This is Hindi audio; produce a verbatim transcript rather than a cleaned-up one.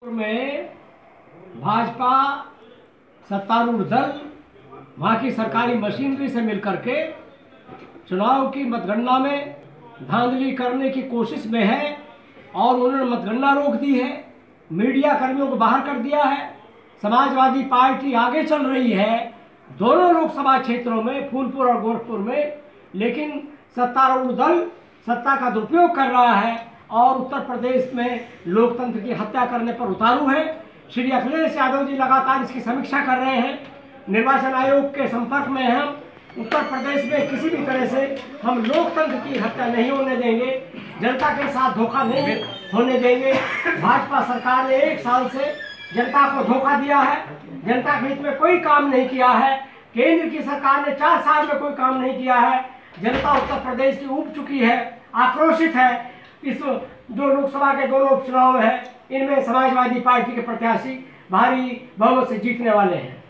में भाजपा सत्तारूढ़ दल वहाँ की सरकारी मशीनरी से मिलकर के चुनाव की मतगणना में धांधली करने की कोशिश में है और उन्होंने मतगणना रोक दी है, मीडिया कर्मियों को बाहर कर दिया है। समाजवादी पार्टी आगे चल रही है दोनों लोकसभा क्षेत्रों में, फूलपुर और गोरखपुर में, लेकिन सत्तारूढ़ दल सत्ता का दुरुपयोग कर रहा है और उत्तर प्रदेश में लोकतंत्र की हत्या करने पर उतारू है। श्री अखिलेश यादव जी लगातार इसकी समीक्षा कर रहे हैं। निर्वाचन आयोग के संपर्क में हैं हम। उत्तर प्रदेश में किसी भी तरह से हम लोकतंत्र की हत्या नहीं होने देंगे, जनता के साथ धोखा नहीं होने देंगे। भाजपा सरकार ने एक साल से जनता को धोखा दिया है, जनता के हित में कोई काम नहीं किया है। केंद्र की सरकार ने चार साल में कोई काम नहीं किया है। जनता उत्तर प्रदेश की उब चुकी है, आक्रोशित है। इस जो लोकसभा के दोनों उपचुनाव है, इनमें समाजवादी पार्टी के प्रत्याशी भारी बहुमत से जीतने वाले हैं।